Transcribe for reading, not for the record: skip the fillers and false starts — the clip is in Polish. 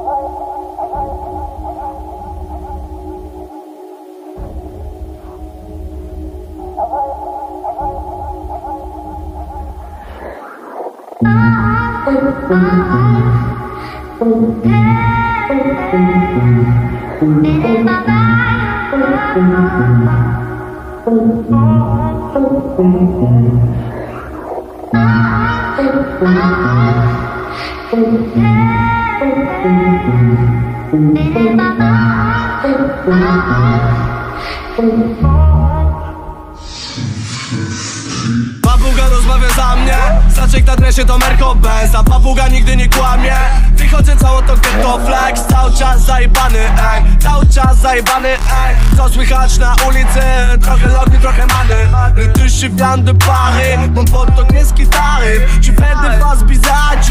Papuga rozmawia za mnie, Staczek na dresie to Merko Benz, a papuga nigdy nie kłamie. Wychodzę cało to ghetto flex, cały czas zajebany, ej, cały czas zajebany, ej. Co słychać na ulicy? Trochę logi, trochę many. Ty się viens de Paris, mon pote nie z gitary. Tu fais des faces bizarres,